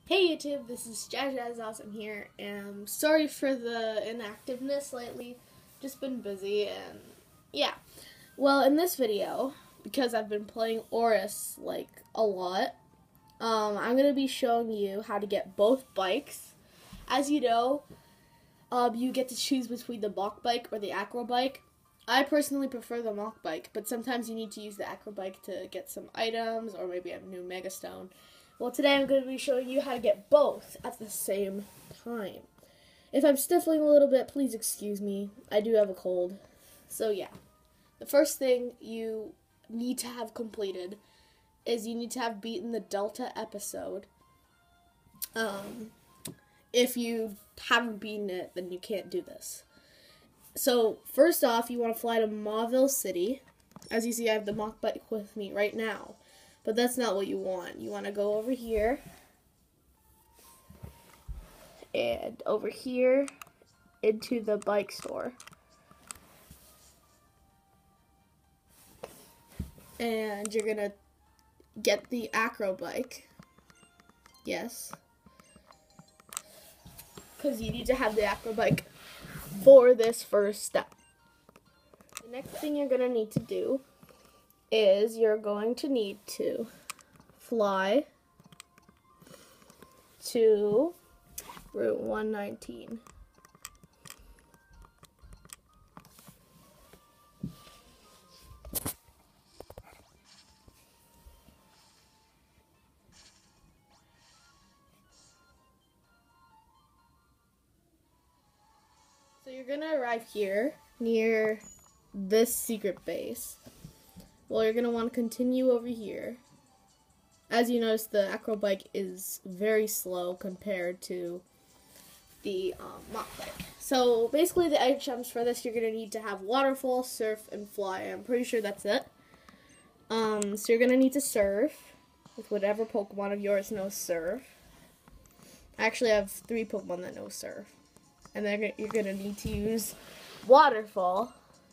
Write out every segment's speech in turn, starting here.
Hey YouTube, this is Jazz Awesome here, and sorry for the inactiveness lately. Just been busy, and yeah. Well, in this video, because I've been playing Oris like a lot, I'm gonna be showing you how to get both bikes. As you know, you get to choose between the Mach bike or the Acro bike. I personally prefer the Mach bike, but sometimes you need to use the Acro bike to get some items, or maybe a new Mega Stone. Well, today I'm going to be showing you how to get both at the same time. If I'm sniffling a little bit, please excuse me. I do have a cold. So yeah, the first thing you need to have completed is you need to have beaten the Delta episode. If you haven't beaten it, then you can't do this. So first off, you want to fly to Mauville City. As you see, I have the Mach bike with me right now. But that's not what you want. You want to go over here. And over here into the bike store. And you're going to get the Acro bike. Yes. Because you need to have the Acro bike for this first step. The next thing you're going to need to do is you're going to need to fly to Route 119. So you're going to arrive here near this secret base. Well, you're going to want to continue over here. As you notice, the Acro bike is very slow compared to the Mach bike. So basically the items for this, you're going to need to have Waterfall, Surf, and Fly. I'm pretty sure that's it. So you're going to need to Surf with whatever Pokemon of yours knows Surf. I actually have 3 Pokemon that know Surf. And then you're going to need to use Waterfall.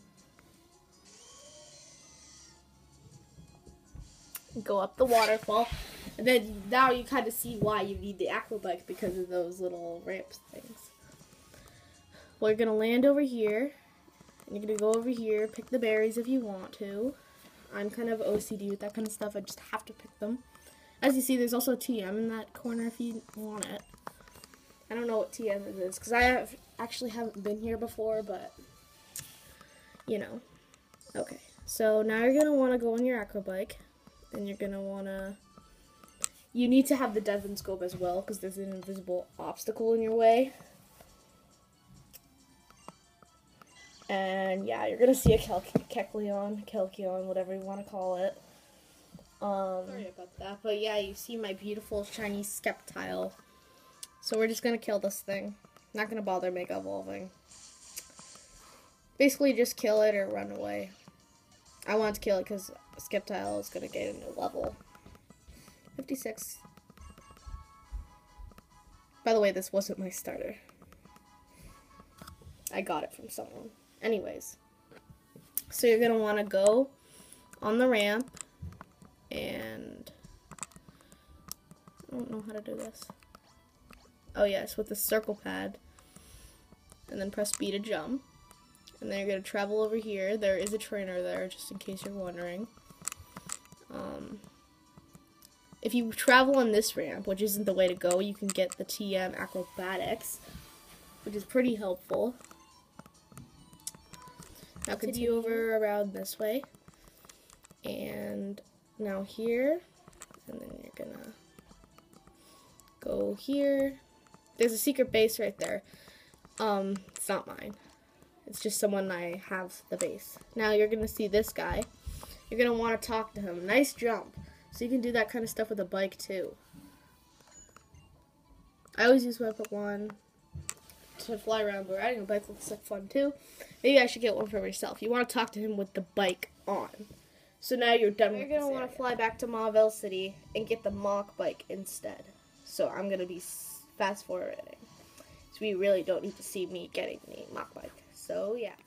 Go up the waterfall, and then now you kind of see why you need the Acro bike because of those little ramps things. Well, you're going to land over here, and you're going to go over here, pick the berries if you want to. I'm kind of OCD with that kind of stuff. I just have to pick them. As you see, there's also a TM in that corner if you want it. I don't know what TM is because I actually haven't been here before, but you know. Okay, so now you're going to want to go on your Acro bike. And you're going to want to, you need to have the Devon scope as well because there's an invisible obstacle in your way. And yeah, you're going to see a Kecleon, whatever you want to call it. Sorry about that, but yeah, you see my beautiful shiny Sceptile. So we're just going to kill this thing. Not going to bother Mega Evolving. Basically just kill it or run away. I want to kill it because Sceptile is going to get a new level. 56. By the way, this wasn't my starter. I got it from someone. Anyways. So you're going to want to go on the ramp. And I don't know how to do this. Oh yes, with the circle pad. And then press B to jump. And then you're going to travel over here. There is a trainer there, just in case you're wondering. If you travel on this ramp, which isn't the way to go, you can get the TM Acrobatics, which is pretty helpful. Now continue over around this way. And now here. And then you're going to go here. There's a secret base right there. It's not mine. It's just someone I have the base. Now you're going to see this guy. You're going to want to talk to him. Nice jump. So you can do that kind of stuff with a bike too. I always use my Pokemon to fly around, but riding a bike looks like fun too. Maybe I should get one for myself. You want to talk to him with the bike on. So now you're done with this. You're going to want to fly back to Mauville City and get the Mach bike instead. So I'm going to be fast forwarding. So we really don't need to see me getting the Mach bike. So yeah.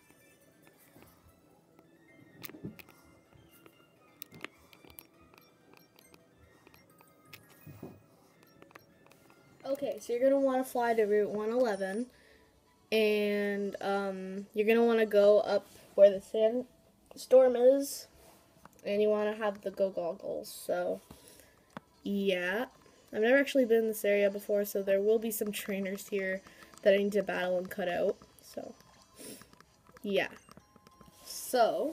Okay, so you're going to want to fly to Route 111, and you're going to want to go up where the sandstorm is, and you want to have the go goggles. So, yeah. I've never actually been in this area before, so there will be some trainers here that I need to battle and cut out. So, yeah. So,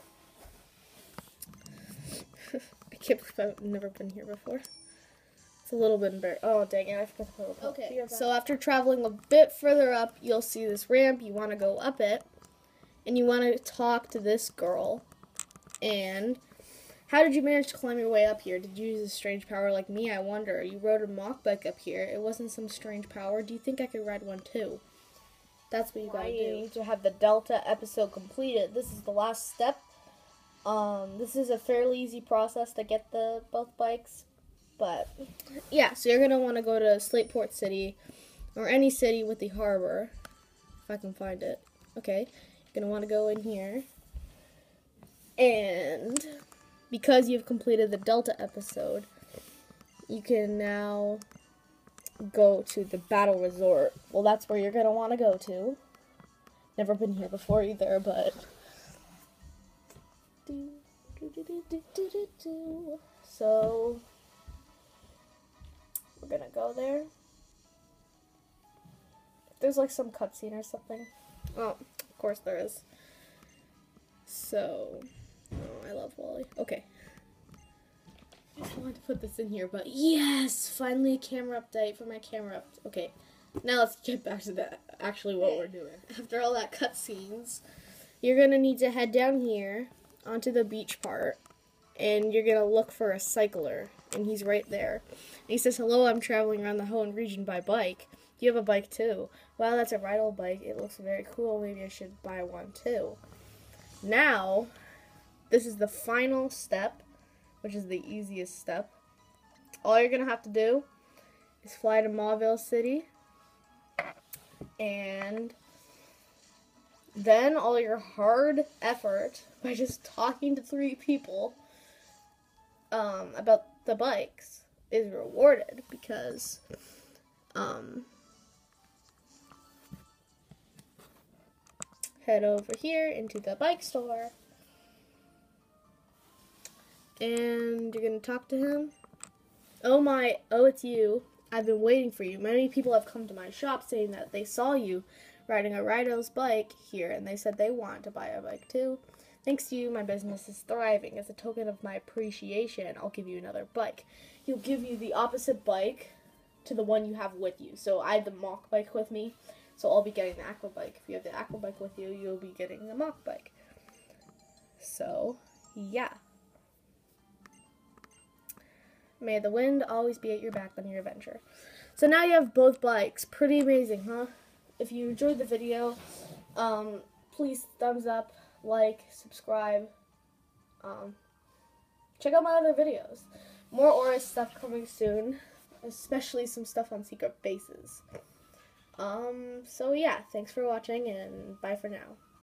I can't believe I've never been here before. It's a little bit embarrassing. Oh, dang it, I forgot to put a little. Okay, so after traveling a bit further up, you'll see this ramp. You want to go up it, and you want to talk to this girl. And how did you manage to climb your way up here? Did you use a strange power like me? I wonder. You rode a mock bike up here. It wasn't some strange power. Do you think I could ride one too? That's what you gotta do. You need to have the Delta episode completed. This is the last step. This is a fairly easy process to get both bikes. But, yeah, so you're going to want to go to Slateport City, or any city with the harbor, if I can find it. Okay, you're going to want to go in here. And because you've completed the Delta episode, you can now go to the Battle Resort. Well, that's where you're going to want to go to. Never been here before either, but... So... we're gonna go there. There's like some cutscene or something. Oh, of course there is. So, oh, I love Wally. Okay. I just wanted to put this in here, but yes! Finally a camera update for my camera Okay, now let's get back to actually what we're doing. After all that cutscenes, you're gonna need to head down here onto the beach part, and you're gonna look for a cycler. And he's right there. And he says, hello, I'm traveling around the Hoenn region by bike. You have a bike too. Wow, that's a ride old bike. It looks very cool. Maybe I should buy one too. Now, this is the final step, which is the easiest step. All you're going to have to do is fly to Mauville City. And then all your hard effort by just talking to 3 people about the bikes is rewarded because head over here into the bike store and you're gonna talk to him. Oh, it's you. I've been waiting for you. Many people have come to my shop saying that they saw you riding a Rido's bike here and they said they want to buy a bike too. Thanks to you, my business is thriving. As a token of my appreciation, I'll give you another bike. He'll give you the opposite bike to the one you have with you. So I have the mock bike with me, so I'll be getting the aqua bike. If you have the aqua bike with you, you'll be getting the mock bike. So, yeah. May the wind always be at your back on your adventure. So now you have both bikes. Pretty amazing, huh? If you enjoyed the video, please thumbs up. Like, subscribe, check out my other videos. More Aura stuff coming soon, especially some stuff on secret bases. So yeah, thanks for watching and bye for now.